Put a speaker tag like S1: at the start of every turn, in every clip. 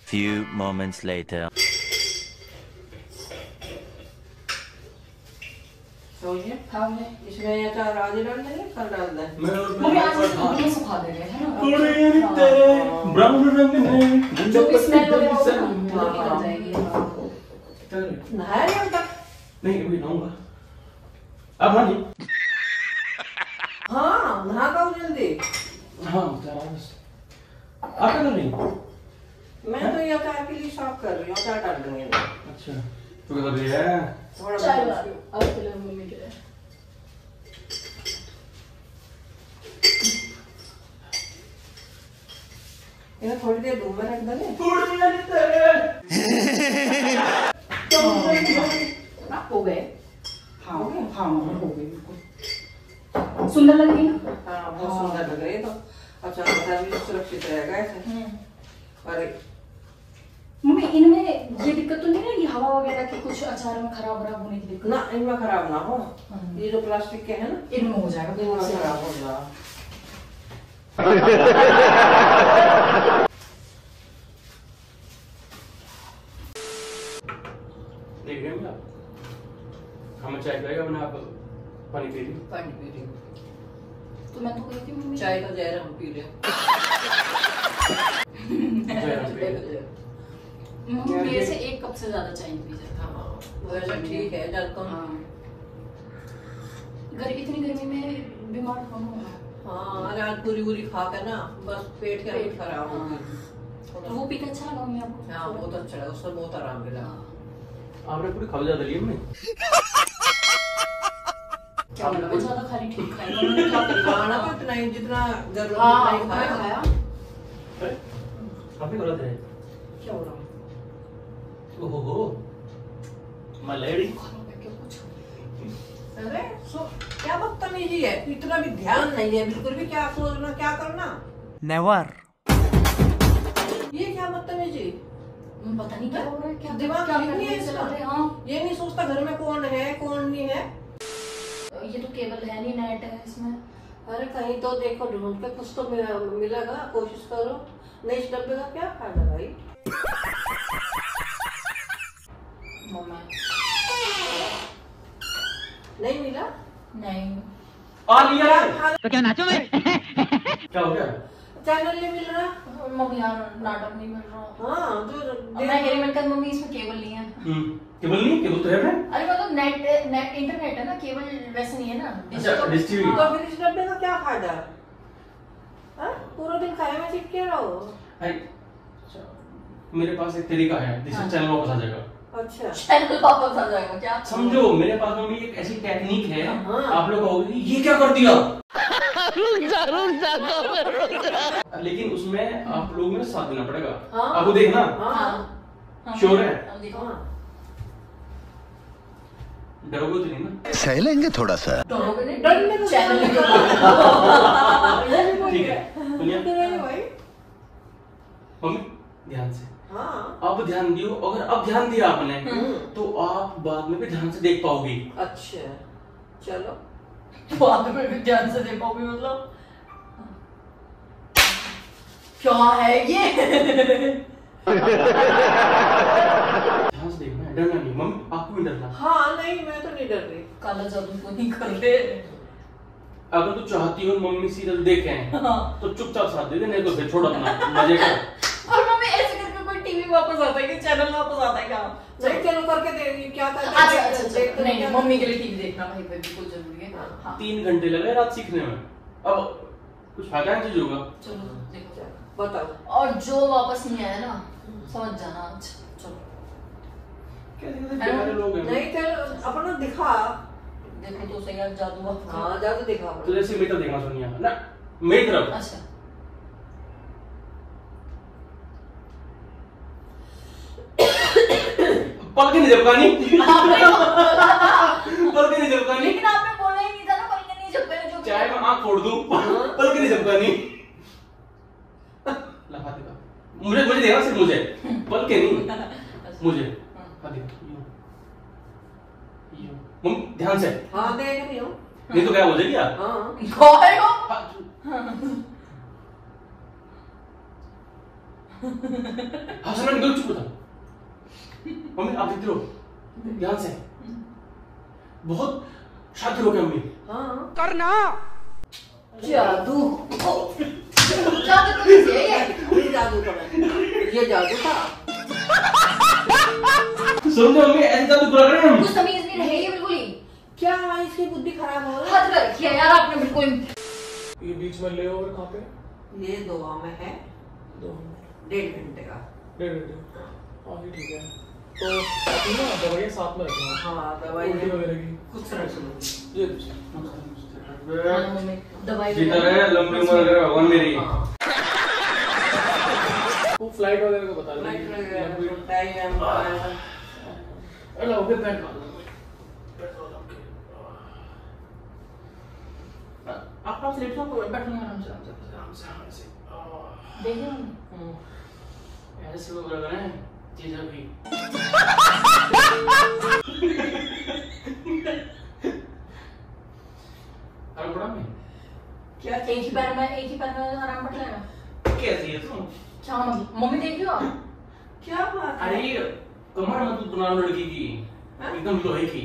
S1: Few moments later.
S2: इसमें अचार आज डाल देंगे, कल डाल दें।
S3: मम्मी आज से सुखा दे रहे हैं ना।
S4: थोड़े तेरे ब्राउन रंग में
S3: जो भी स्मेल वगैरह होगा ना, निकल जाएगी।
S2: नहाया नहीं अब तक?
S4: नहीं अभी नहाऊंगा। अब हाँ नहीं।
S2: हाँ नहा पाओ जल्दी।
S4: हाँ बस। आप क्या कर रही हो?
S2: मैं तो ये अचार के लिए साफ कर रही हूँ, अचार डाल दूंगी।
S4: अच्छा तो क्या कर रही है?
S2: थोड़ा
S3: चाय बना रही हूँ आपके लिए, मम्मी के लिए।
S2: इन्हें थोड़ी देर धूप में रख देंगे।
S3: हो गए?
S2: हाँ
S3: हाँ हो गए बिल्कुल। सुंदर लग रही है ना?
S2: हाँ बहुत सुंदर लग रही है। तो अचार भी सुरक्षित रहेगा ऐसे। अरे
S3: मम्मी इनमें ये दिक्कत तो नहीं है कि हवा वगैरह की कुछ अचार में खराब वराब होने की दिक्कत?
S2: ना इनमें खराब ना हो। ये जो प्लास्टिक के है ना,
S3: इनमें हो जाएगा,
S2: इनमें खराब हो जाएगा।
S4: देख रहे हैं आप? हम चाय पिएगा मैंने आप पानी पी रही?
S2: पानी पी रही हूँ।
S3: तो मैं तो गई थी मम्मी।
S2: चाय तो जहर हम पी रहे हैं।
S3: मेरे से 1 कप से ज्यादा चाय नहीं पी सकता।
S2: हाँ वैसे ठीक है जब कम।
S3: हाँ इतनी गर्मी में बीमार कम होगा।
S2: हाँ अरे आज पूरी खा के ना बस पेट के अंदर खराब हो गई।
S3: तो वो पी के अच्छा लगा मम्मी आपको?
S2: हाँ बहुत अच्छा लगा, उससे बहुत आराम मिला।
S4: आपने पूरी खा ज्यादा ली हमने।
S3: क्या मतलब मैं ज्यादा खाली ठीक खाई उन्होंने क्या
S2: खाना तो इतना ही जितना जरूरत
S3: हाँ
S2: नहीं
S3: उतना ही खाया।
S4: काफी गलत है।
S3: क्या हो रहा है?
S4: ओहो मलेरी।
S2: अरे क्या बदतमीजी है, इतना भी ध्यान नहीं है बिल्कुल भी, क्या सोचना क्या करना।
S1: Never.
S2: ये क्या बदतमीजी,
S3: पता नहीं क्या हो रहा है, क्या
S2: दिमाग
S3: क्या
S2: ठीक नहीं है
S3: चला
S2: इसका।
S3: रहे हैं? हाँ
S2: ये नहीं सोचता घर में कौन है कौन नहीं है।
S3: ये तो केबल है नहीं, नेट है इसमें।
S2: अरे कहीं तो देखो ढूंढ के कुछ तो मिलेगा, कोशिश करो। नहीं इस डब्बे का क्या फायदा भाई।
S3: मम्मा
S2: नहीं मिला?
S3: नहीं
S4: आ लिया
S1: तो क्या नाचो मैं?
S4: क्या हो गया?
S2: चैनल नहीं मिल रहा।
S3: मम्मी यार नाटक नहीं मिल रहा।
S2: हाँ जो
S3: मैं कह रही मैंने कहा मम्मी इसमें केबल नहीं है।
S4: केबल नहीं, केबल तो है फ्रेंड।
S3: अरे मतलब नेट इंटरनेट है ना, केबल वैसे नहीं है ना।
S4: अच्छा डिश टीवी।
S2: तो फिर इस डब्बे का क्या फायदा। हाँ? पूरा दिन खाए में चिपके रहो।
S4: मेरे पास एक तरीका है जिससे चैनल वापस आ जाएगा।
S2: अच्छा
S3: चैनल वापस आ जाएगा क्या?
S4: समझो मेरे पास मम्मी एक ऐसी टेक्निक है।
S2: हाँ।
S4: आप लोग कहोगे ये क्या कर दिया। लेकिन उसमें आप लोगों में साथ देना पड़ेगा।
S2: हाँ।
S4: आपको देखना।
S2: हाँ
S4: श्योर है?
S3: अब देखो
S4: डरोगे तो नहीं ना?
S1: सह लेंगे थोड़ा सा।
S3: डरोगे नहीं,
S2: डरने को
S3: चैनल
S2: क्या?
S4: ठीक है सुनिए
S2: भाई।
S4: मम्मी ध्यान से।
S2: हाँ
S4: अब ध्यान दियो, अगर अब ध्यान दिया आपने तो आप बाद में भी ध्यान से देख पाओगी।
S2: अच्छा चलो।
S3: बाद में भी ध्यान से देखोगे मतलब क्या है ये?
S4: ध्यान से देखना है, डरना नहीं। मम्मी आपको भी डरना।
S2: हाँ नहीं मैं तो नहीं डर रही।
S3: काला जादू तो नहीं कर रहे।
S4: अगर तू चाहती हो मम्मी सीरियल देखें
S3: हाँ।
S4: तो चुपचाप साथ दे दे, नहीं तो फिर छोड़ अपना मजे कर।
S3: और मम्मी ऐसे करके कोई टीवी वापस आता है कि चैनल वापस आता है क्या?
S2: नहीं चलो करके देगी क्या करके।
S3: अच्छा नहीं मम्मी के लिए टीवी देखना भाई बिल्कुल जरूरी है। हाँ
S4: 3 घंटे लगे रात सीखने में, अब कुछ फायदा नहीं चीज होगा।
S3: चलो देखो
S2: बताओ।
S3: और जो वापस नहीं आया ना समझ जाना। अच्छा चलो
S4: कैसे बेचारे लोग हैं।
S2: नहीं चल अपना दिखा।
S3: देखो तो सही यार जादू वापस।
S2: हाँ जादू दिखा
S4: तो जैसे मेरी तरफ देखना सुनिए ना, मेरी तरफ।
S3: अच्छा
S4: पल के नहीं झपकानी। पल के नहीं झपकानी।
S3: लेकिन आपने बोला ही नहीं था ना पल के नहीं झपकने जो।
S4: चाहे मैं आंख फोड़ दूं पल के नहीं झपकानी। लगा देगा मुझे देखना सिर्फ मुझे, पल के नहीं मुझे। मम्मी ध्यान से।
S2: हाँ देख रही हूँ।
S4: नहीं तो क्या हो जाएगी यार।
S2: हाँ
S4: हाँ सुना निकल चुप था। मम्मी आप देखते रहो ध्यान से, बहुत शातिर हो गए मम्मी।
S2: हाँ
S3: करना
S2: जादू
S3: जादू तो नहीं है ये।
S2: ये जादू तो नहीं, ये जादू था।
S4: समझो मम्मी ऐसा जादू कर रहे हैं हम।
S3: कुछ तमीज नहीं रहेगी बिल्कुल ही।
S2: क्या इसकी बुद्धि खराब हो रही है?
S3: हद कर रखी है यार आपने बिल्कुल।
S4: ये बीच में ले ओवर कहाँ पे?
S2: ये दुआ में है, 1.5 घंटे का।
S4: 1.5 घंटे। हाँ ये ठीक है। तो अभी ना दवाइयाँ साथ में रखना।
S2: हाँ दवाई
S4: उल्टी वगैरह की।
S2: कुछ नहीं सुनो।
S4: ये
S3: दवाई
S4: जीता रहे लंबी उम्र रहे भगवान मेरी। वो फ्लाइट वगैरह को बता
S2: लाइट
S4: दे।
S2: लगे टाइम
S4: अरे ओके बैठ आप लेट जाओ, बैठूंगा आराम से आराम से।
S3: देखिए
S4: ऐसे वो लग रहे हैं चीज़ें भी। आराम पड़ा मैं?
S2: क्या
S3: एक ही बार में आराम पड़ जाएगा।
S4: कैसी है तुम?
S3: क्या मम्मी देख रही हो आप?
S2: क्या बात है?
S4: अरे कमर मत बना लड़की की, एकदम लोहे की।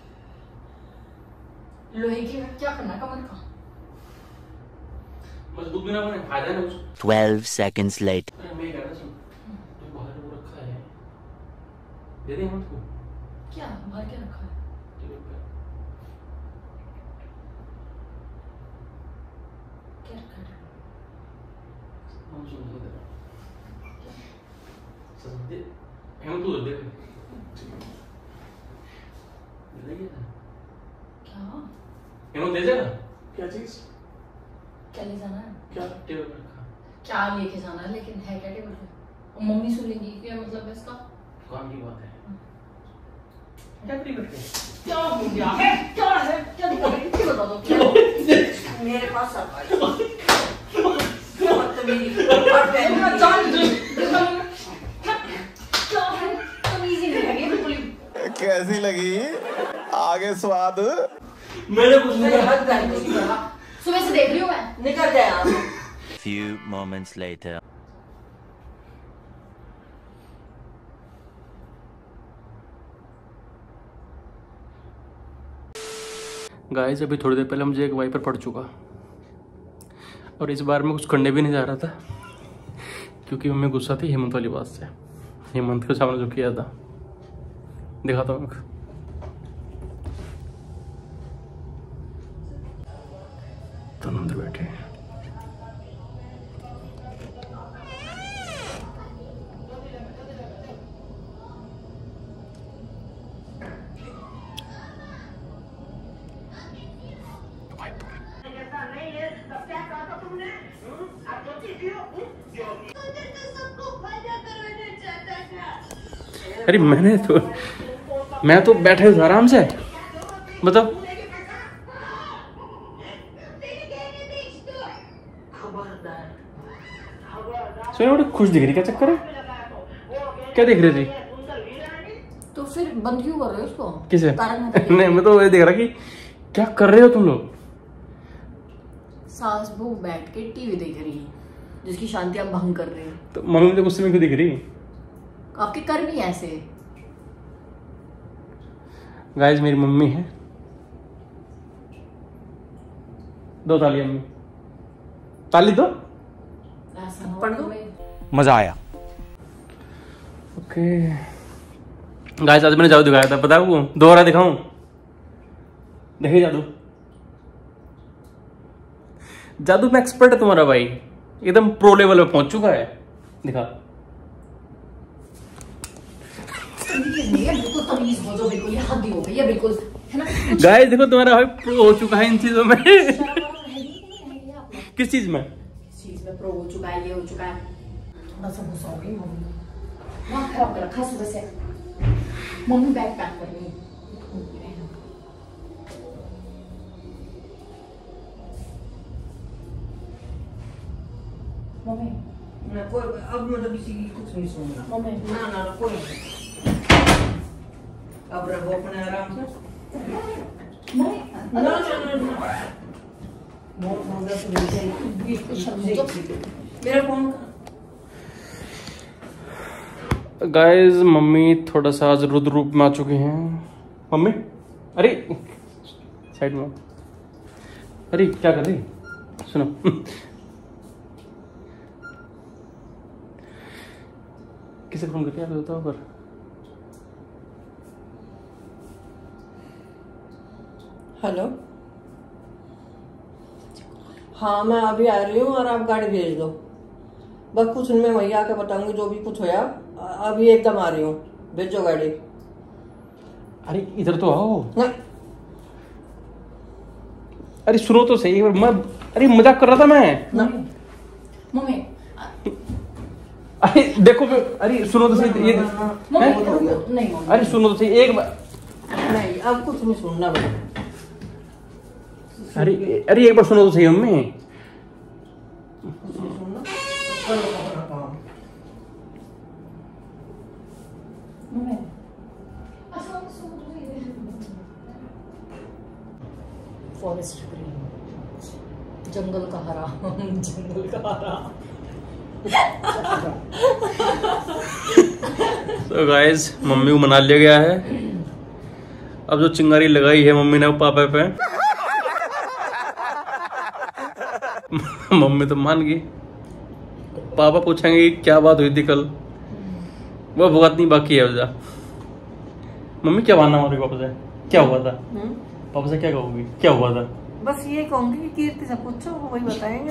S3: लोहे की क्या करना कमर का?
S4: मजबूत भी ना बने, फायदा है ना कुछ।
S1: 12 seconds later.
S4: अरे मैं कह रहा सुन, तू बाहर वो रखा है, दे दे हम को।
S3: क्या बाहर क्या रखा है? क्या रखा है?
S4: हम सुन दे समझे हम तू दे दे क्या हम दे देगा क्या चीज
S3: क्या ले जाना है?
S4: क्या टेबल पर रखा
S3: क्या लेके जाना है? लेकिन है क्या टेबल पे? और मम्मी सुनेंगी क्या मतलब है इसका?
S4: काम की बात है क्या करी बैठे
S3: क्या हो गया है? क्या है? क्या दिक्कत है? किसी बता दो क्या?
S2: मेरे पास आ भाई। क्या बदतमीजी और
S3: मैं जान क्या है? तमीज ही नहीं है ये बिल्कुल ही।
S5: कैसी लगी आगे स्वाद?
S4: मैंने कुछ नहीं
S2: मेरे
S4: कहा।
S2: हाथ बैठ गई।
S3: सुबह से देख रही हूँ मैं।
S2: निकल जाए यहाँ से।
S1: Few moments later.
S4: गाइस अभी थोड़ी देर पहले मुझे एक वाइपर पड़ चुका और इस बार मैं कुछ करने भी नहीं जा रहा था क्योंकि मम्मी गुस्सा थी हेमंत वाली बात से। हेमंत के सामने जो किया था दिखाता हूँ। दोनों अंदर बैठे हैं। अरे मैं तो बैठे था आराम से मतलब सोनिया बड़ी खुश दिख रही, क्या चक्कर है? क्या देख रही थी?
S3: तो फिर बंद क्यों कर रहे हो उसको?
S4: किसे?
S3: तारक मेहता की।
S4: नहीं मैं तो ये देख रहा कि क्या कर रहे हो तुम लोग।
S3: सास बहू बैठ के टीवी देख रही है जिसकी शांति आप भंग कर रहे हैं।
S4: तो मम्मी मुझे गुस्से में क्यों दिख रही?
S3: आपके कर भी ऐसे।
S4: गाइस मेरी मम्मी है, दो ताली मम्मी, ताली दो।
S3: पढ़ दो।
S1: मजा आया.
S4: ओके गाइस आज मैंने जादू दिखाया था, पता है वो दोबारा दिखाऊं? देखिए जादू, जादू में एक्सपर्ट है तुम्हारा भाई, एकदम प्रो लेवल पे पहुंच चुका है। दिखा
S3: बिल्कुल तमीज हो जो, बिल्कुल ये हद ही हो गई है बिल्कुल, है ना?
S4: गाइस देखो तुम्हारा भाई प्रो हो चुका है इन चीजों में। किस चीज में?
S3: चीज में प्रो हो चुका है, ये हो चुका है। थोड़ा सा गुस्सा हो गई मम्मी, दिमाग खराब कर रखा है सुबह से। मम्मी बैग पैक कर रही है। मम्मी
S2: ना कोई अब मतलब किसी की कुछ नहीं सुनना।
S3: मम्मी
S2: ना ना कोई नहीं। अब रहो अपने आराम से।
S3: मम्मी
S2: ना ना ना बहुत मजा से मिल जाएगी।
S3: बिल्कुल शर्म हो।
S2: मेरा फोन
S4: गाइस मम्मी थोड़ा सा आज रुद्र रूप में आ चुके हैं। मम्मी अरे साइड में, अरे क्या कर रही, सुनो किसे फोन करके आप बताओ पर।
S2: हेलो, हाँ मैं अभी आ रही हूँ और आप गाड़ी भेज दो। बस कुछ मैं वही आके बताऊंगी जो भी कुछ होया। अभी एकदम आ रही हूँ, भेजो गाड़ी।
S4: अरे इधर तो आओ।
S2: नहीं।
S4: अरे सुनो तो सही, मैं अरे मजाक कर रहा था मैं।
S3: मम्मी
S4: अरे देखो अरे सुनो तो सही, ये
S3: नहीं,
S4: अरे सुनो तो सही एक बार।
S2: नहीं अब कुछ नहीं सुनना भाई।
S4: अरे अरे एक बार सुनो तो सही मम्मी।
S2: कुछ नहीं सुनना, करो अपना काम।
S3: फॉरेस्ट ग्रीन, जंगल का हरा, जंगल का हरा।
S4: तो गाइस मम्मी को मना लिया गया है। अब जो चिंगारी लगाई है मम्मी ने पापा पे मम्मी तो मान गई। पापा पूछेंगे कि क्या बात हुई थी कल, वो भुगतनी बाकी है। जा मम्मी क्या मानना हमारे पापा से, क्या हुआ था? पापा से क्या कहोगी, क्या हुआ था?
S2: बस ये कहूंगी कि कीर्ति से पूछो, वो वही बताएंगे।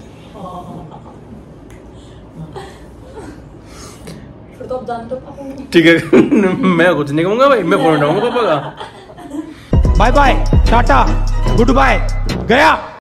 S3: फिर तो अब जानते हो पापा।
S4: ठीक है मैं कुछ नहीं कहूंगा भाई, मैं फोन उठाऊंगा पापा का।
S1: बाय बाय, टाटा, गुड बाय, गया।